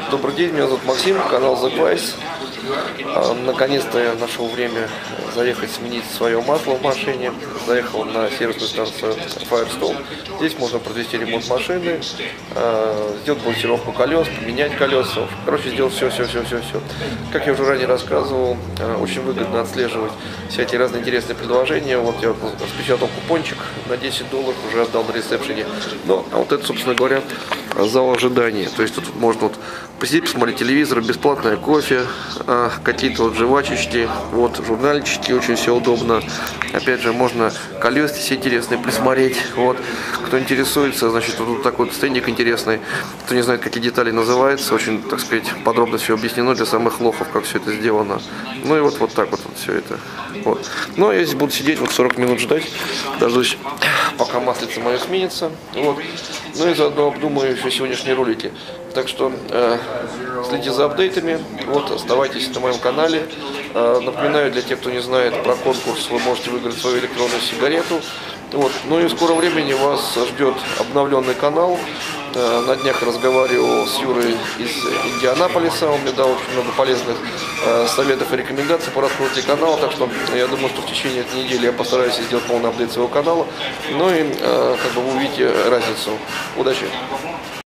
Добрый день, меня зовут Максим, канал The Price. Наконец-то я нашел время заехать сменить свое масло в машине. Заехал на сервисную станцию Firestone. Здесь можно провести ремонт машины, сделать балансировку колес, поменять колеса. Короче, сделать все. Как я уже ранее рассказывал, очень выгодно отслеживать всякие разные интересные предложения. Вот я распечатал купончик на $10, уже отдал на ресепшене. Ну, а вот это, собственно говоря, зал ожидания. То есть тут можно вот посидеть, посмотреть телевизор, бесплатное кофе, какие-то вот жвачечки, вот журнальчики, очень все удобно. Опять же, можно колеса все интересные присмотреть. Вот, кто интересуется, значит, вот такой вот стендик интересный. Кто не знает, какие детали называются, очень, так сказать, подробно все объяснено для самых лохов, как все это сделано. Ну и вот так вот все это. Вот. Ну, а я здесь буду сидеть, вот 40 минут ждать, дождусь, пока маслица мое сменится. Вот. Ну и заодно обдумаю еще сегодняшние ролики. Так что следите за апдейтами, вот, оставайтесь на моем канале. Напоминаю, для тех, кто не знает про конкурс, вы можете выиграть свою электронную сигарету. Вот. Ну и в скором времени вас ждет обновленный канал. На днях разговаривал с Юрой из Индианаполиса, он мне дал очень много полезных советов и рекомендаций по раскрутке канала, так что я думаю, что в течение этой недели я постараюсь сделать полный апдейт своего канала. Ну и как бы вы увидите разницу. Удачи!